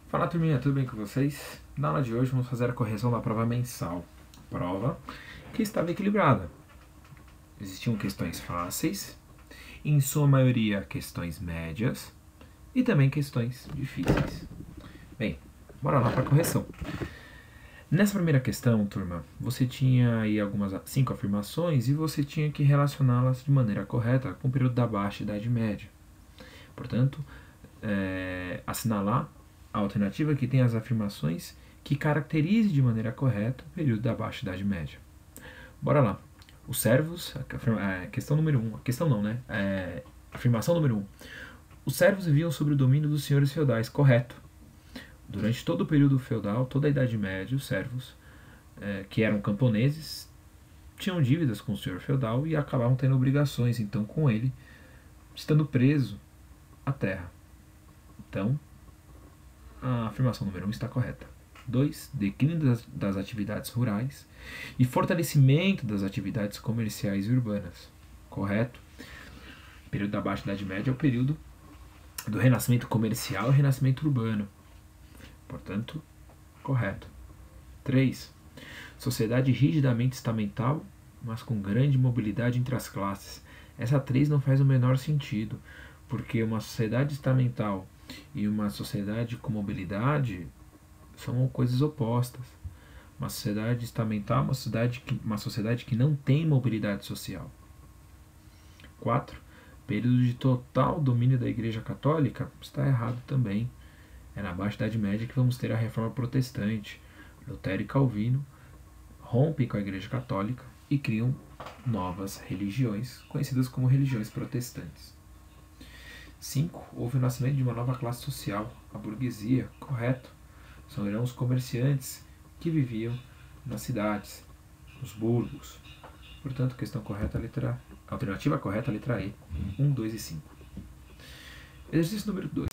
Fala, turminha, tudo bem com vocês? Na aula de hoje vamos fazer a correção da prova mensal. Prova que estava equilibrada. Existiam questões fáceis, em sua maioria questões médias e também questões difíceis. Bem, bora lá para a correção. Nessa primeira questão, turma, você tinha aí algumas 5 afirmações e você tinha que relacioná-las de maneira correta com o período da Baixa Idade Média. Portanto, assinalar a alternativa que tem as afirmações que caracterize de maneira correta o período da Baixa Idade Média. Bora lá. Os servos, questão número 1, afirmação número 1. Os servos viviam sob o domínio dos senhores feudais, correto. Durante todo o período feudal, toda a Idade Média, os servos, que eram camponeses, tinham dívidas com o senhor feudal e acabavam tendo obrigações, então, com ele, estando preso à terra. Então, a afirmação número 1 está correta. 2. Declínio das atividades rurais e fortalecimento das atividades comerciais e urbanas. Correto. O período da Baixa Idade Média é o período do renascimento comercial e renascimento urbano. Portanto, correto. 3. Sociedade rigidamente estamental, mas com grande mobilidade entre as classes. Essa 3 não faz o menor sentido, porque uma sociedade estamental e uma sociedade com mobilidade são coisas opostas. Uma sociedade estamental é uma sociedade que não tem mobilidade social. 4. Período de total domínio da Igreja Católica está errado também. É na Baixa Idade Média que vamos ter a Reforma Protestante. Lutero e Calvino rompem com a Igreja Católica e criam novas religiões, conhecidas como religiões protestantes. 5. Houve o nascimento de uma nova classe social, a burguesia, correto. São os comerciantes que viviam nas cidades, nos burgos. Portanto, questão correta, alternativa correta, letra E, 1, 2 e 5. Exercício número 2.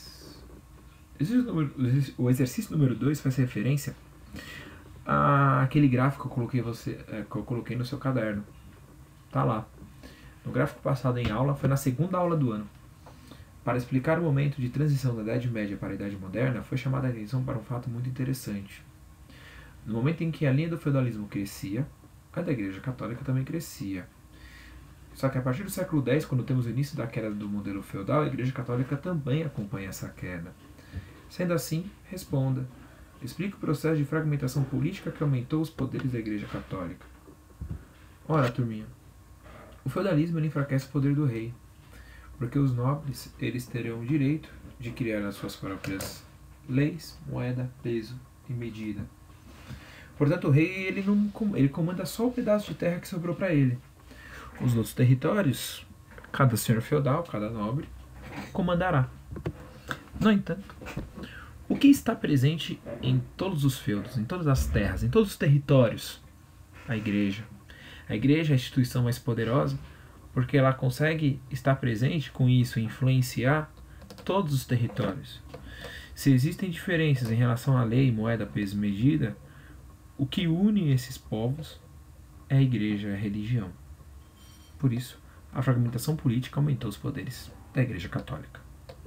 O exercício número 2 faz referência àquele gráfico que eu coloquei no seu caderno. Tá lá. No gráfico passado em aula, foi na segunda aula do ano. Para explicar o momento de transição da Idade Média para a Idade Moderna, foi chamada a atenção para um fato muito interessante. No momento em que a linha do feudalismo crescia, a da Igreja Católica também crescia. Só que a partir do século X, quando temos o início da queda do modelo feudal, a Igreja Católica também acompanha essa queda. Sendo assim, responda. Explique o processo de fragmentação política que aumentou os poderes da Igreja Católica. Ora, turminha, o feudalismo enfraquece o poder do rei, porque os nobres eles terão o direito de criar as suas próprias leis, moeda, peso e medida. Portanto, o rei ele comanda só o pedaço de terra que sobrou para ele. Os outros territórios, cada senhor feudal, cada nobre, comandará. No entanto, o que está presente em todos os feudos, em todas as terras, em todos os territórios? A igreja. A igreja é a instituição mais poderosa porque ela consegue estar presente com isso e influenciar todos os territórios. Se existem diferenças em relação à lei, moeda, peso e medida, o que une esses povos é a igreja, é a religião. Por isso, a fragmentação política aumentou os poderes da Igreja Católica.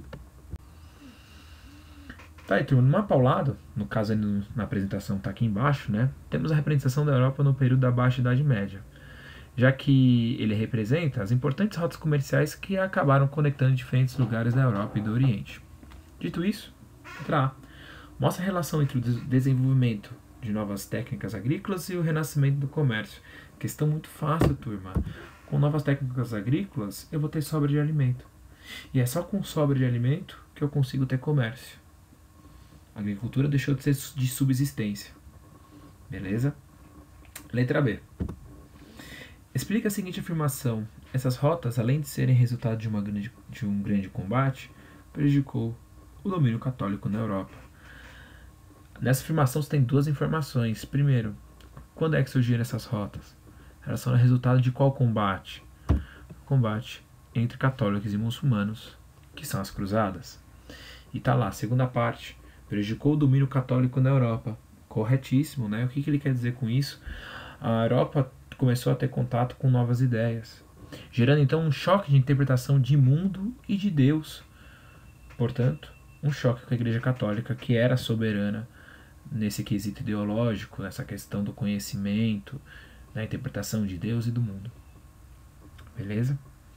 Tá aí, turma, no mapa ao lado, no caso na apresentação está aqui embaixo, né? Temos a representação da Europa no período da Baixa Idade Média, já que ele representa as importantes rotas comerciais que acabaram conectando diferentes lugares da Europa e do Oriente. Dito isso, letra A. Mostra a relação entre o desenvolvimento de novas técnicas agrícolas e o renascimento do comércio. Questão muito fácil, turma. Com novas técnicas agrícolas, eu vou ter sobra de alimento. E é só com sobra de alimento que eu consigo ter comércio. A agricultura deixou de ser de subsistência. Beleza? Letra B. Explica a seguinte afirmação. Essas rotas, além de serem resultado de um grande combate, prejudicou o domínio católico na Europa. Nessa afirmação você tem 2 informações. Primeiro, quando é que surgiram essas rotas? Elas são resultado de qual combate? Combate entre católicos e muçulmanos, que são as cruzadas. E tá lá, segunda parte, prejudicou o domínio católico na Europa. Corretíssimo, né? O que ele quer dizer com isso? A Europa começou a ter contato com novas ideias, gerando então um choque de interpretação de mundo e de Deus. Portanto, um choque com a Igreja Católica, que era soberana nesse quesito ideológico, nessa questão do conhecimento, da interpretação de Deus e do mundo. Beleza?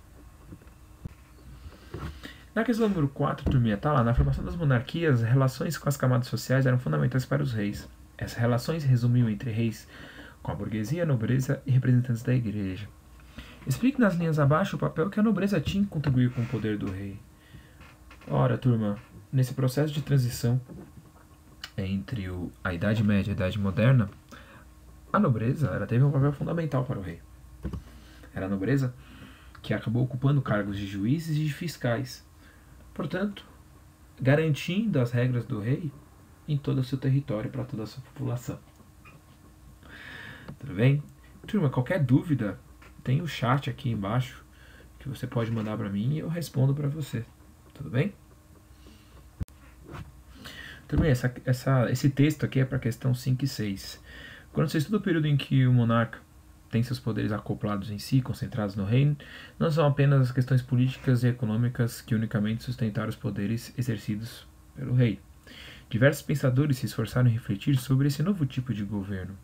Na questão número 4, turminha, tá lá, na formação das monarquias, as relações com as camadas sociais eram fundamentais para os reis. Essas relações resumiam entre reis com a burguesia, a nobreza e representantes da igreja. Explique nas linhas abaixo o papel que a nobreza tinha em contribuir com o poder do rei. Ora, turma, nesse processo de transição entre a Idade Média e a Idade Moderna, a nobreza ela teve um papel fundamental para o rei. Era a nobreza que acabou ocupando cargos de juízes e de fiscais, portanto, garantindo as regras do rei em todo o seu território para toda a sua população. Tudo bem? Turma, qualquer dúvida, tem o chat aqui embaixo que você pode mandar para mim e eu respondo para você. Tudo bem? Também esse texto aqui é para a questão 5 e 6. Quando você estuda o período em que o monarca tem seus poderes acoplados em si, concentrados no reino, não são apenas as questões políticas e econômicas que unicamente sustentaram os poderes exercidos pelo rei. Diversos pensadores se esforçaram em refletir sobre esse novo tipo de governo.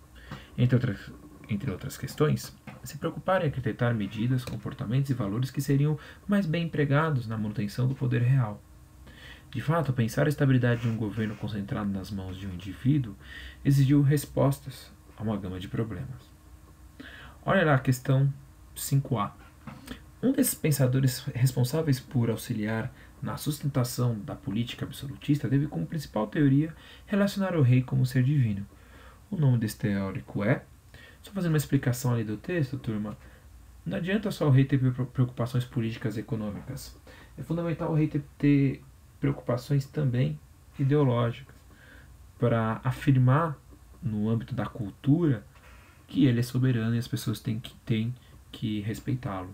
Entre outras questões, se preocuparam em arquitetar medidas, comportamentos e valores que seriam mais bem empregados na manutenção do poder real. De fato, pensar a estabilidade de um governo concentrado nas mãos de um indivíduo exigiu respostas a uma gama de problemas. Olha lá a questão 5a. Um desses pensadores responsáveis por auxiliar na sustentação da política absolutista teve como principal teoria relacionar o rei como ser divino. O nome desse teórico é... Só fazendo uma explicação ali do texto, turma. Não adianta só o rei ter preocupações políticas e econômicas. É fundamental o rei ter preocupações também ideológicas para afirmar no âmbito da cultura que ele é soberano e as pessoas têm que respeitá-lo.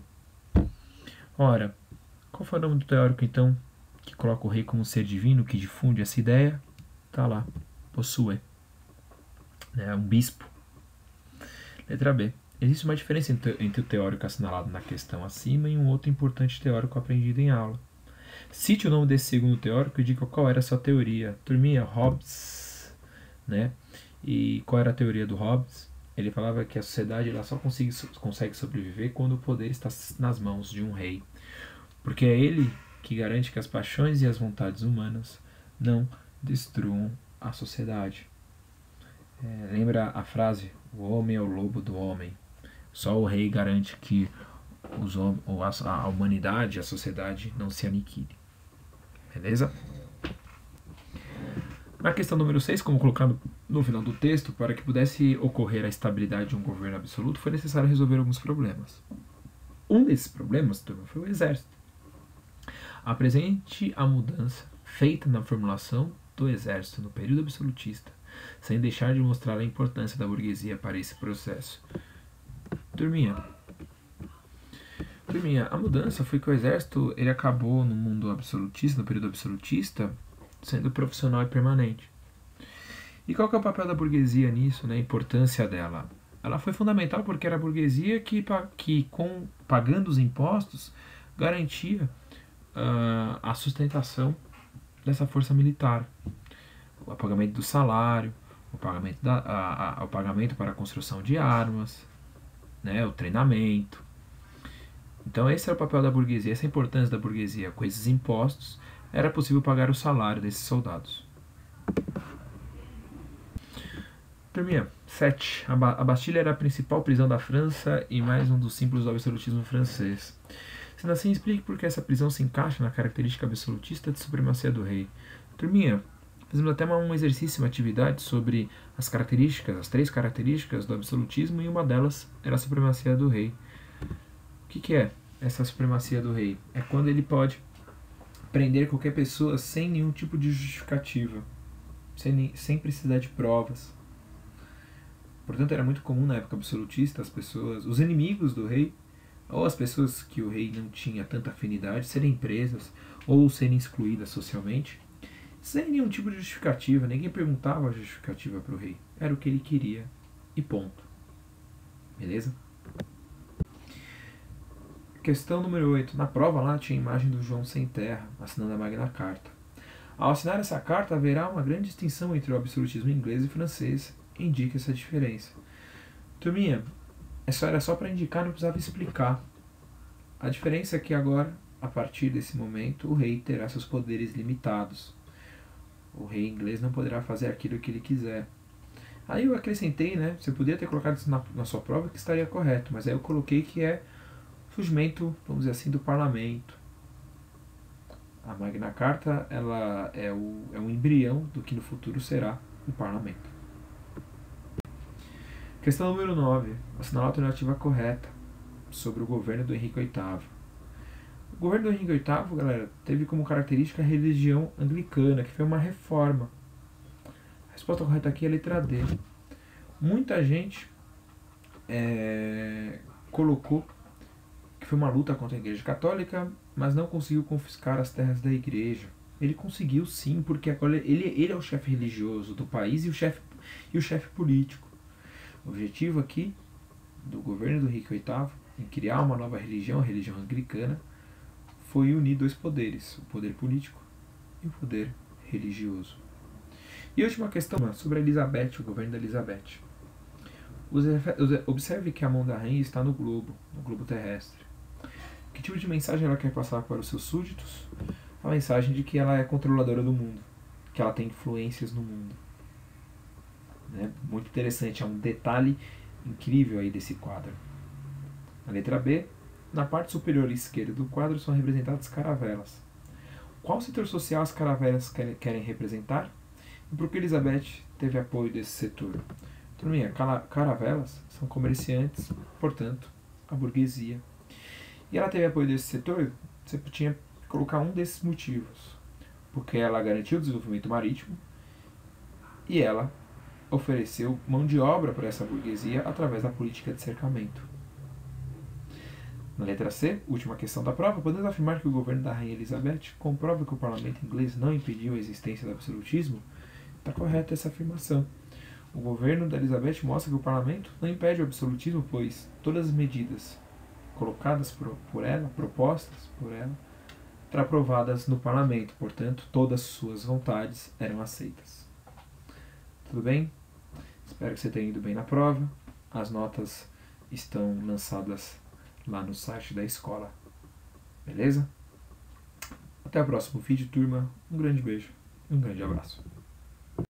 Ora, qual foi o nome do teórico então que coloca o rei como um ser divino, que difunde essa ideia? Tá lá, Bossuet. É um bispo. Letra B. Existe uma diferença entre o teórico assinalado na questão acima e um outro importante teórico aprendido em aula. Cite o nome desse segundo teórico e diga qual era a sua teoria. Turminha, Hobbes, né? E qual era a teoria do Hobbes? Ele falava que a sociedade ela só consegue sobreviver quando o poder está nas mãos de um rei. Porque é ele que garante que as paixões e as vontades humanas não destruam a sociedade. Lembra a frase, o homem é o lobo do homem. Só o rei garante que a humanidade, a sociedade não se aniquile. Beleza? Na questão número 6, como colocado no final do texto, para que pudesse ocorrer a estabilidade de um governo absoluto, foi necessário resolver alguns problemas. Um desses problemas, turma, foi o exército. Apresente a mudança feita na formulação do exército no período absolutista, sem deixar de mostrar a importância da burguesia para esse processo. Turminha, a mudança foi que o exército ele acabou no mundo absolutista, no período absolutista, sendo profissional e permanente. E qual que é o papel da burguesia nisso, né? A importância dela? Ela foi fundamental porque era a burguesia que pagando os impostos, garantia a sustentação dessa força militar. O pagamento do salário, o pagamento para a construção de armas, né? O treinamento. Então esse era o papel da burguesia, essa é a importância da burguesia. Com esses impostos, era possível pagar o salário desses soldados. Turminha, 7. A Bastilha era a principal prisão da França e mais um dos símbolos do absolutismo francês. Sendo assim, explique por que essa prisão se encaixa na característica absolutista de supremacia do rei. Turminha, fizemos até um exercício, uma atividade sobre as 3 características do absolutismo e uma delas era a supremacia do rei. O que é essa supremacia do rei? É quando ele pode prender qualquer pessoa sem nenhum tipo de justificativa, sem precisar de provas. Portanto, era muito comum na época absolutista os inimigos do rei, ou as pessoas que o rei não tinha tanta afinidade, serem presas ou serem excluídas socialmente, sem nenhum tipo de justificativa. Ninguém perguntava a justificativa para o rei. Era o que ele queria e ponto. Beleza? Questão número 8. Na prova lá tinha a imagem do João Sem Terra, assinando a Magna Carta. Ao assinar essa carta, haverá uma grande distinção entre o absolutismo inglês e francês, indica essa diferença. Turminha, era só para indicar, não precisava explicar. A diferença é que agora, a partir desse momento, o rei terá seus poderes limitados. O rei inglês não poderá fazer aquilo que ele quiser. Aí eu acrescentei, né? Você podia ter colocado isso na sua prova que estaria correto, mas aí eu coloquei que é surgimento, vamos dizer assim, do parlamento. A Magna Carta ela é um embrião do que no futuro será o parlamento. Questão número 9. Assinalar a alternativa correta sobre o governo do Henrique VIII. O governo do Henrique VIII, galera, teve como característica a religião anglicana, que foi uma reforma. A resposta correta aqui é a letra D. Muita gente colocou que foi uma luta contra a Igreja Católica, mas não conseguiu confiscar as terras da Igreja. Ele conseguiu sim, porque agora ele é o chefe religioso do país e o chefe político. O objetivo aqui do governo do Henrique VIII em criar uma nova religião, a religião anglicana, foi unir dois poderes, o poder político e o poder religioso. E a última questão sobre a Elizabeth, o governo da Elizabeth. Observe que a mão da rainha está no globo terrestre. Que tipo de mensagem ela quer passar para os seus súditos? A mensagem de que ela é controladora do mundo, que ela tem influências no mundo. Muito interessante, é um detalhe incrível aí desse quadro. A letra B, na parte superior esquerda do quadro são representadas caravelas. Qual setor social as caravelas querem representar? E por que Elizabeth teve apoio desse setor? Turminha, caravelas são comerciantes, portanto, a burguesia. E ela teve apoio desse setor, você tinha que colocar um desses motivos. Porque ela garantiu o desenvolvimento marítimo e ela ofereceu mão de obra para essa burguesia através da política de cercamento. Na letra C, última questão da prova, podemos afirmar que o governo da Rainha Elizabeth comprova que o parlamento inglês não impediu a existência do absolutismo? Está correta essa afirmação. O governo da Elizabeth mostra que o parlamento não impede o absolutismo, pois todas as medidas colocadas por ela, propostas por ela, eram aprovadas no parlamento, portanto, todas as suas vontades eram aceitas. Tudo bem? Espero que você tenha ido bem na prova. As notas estão lançadas lá no site da escola. Beleza? Até o próximo vídeo, turma. Um grande beijo e um grande abraço.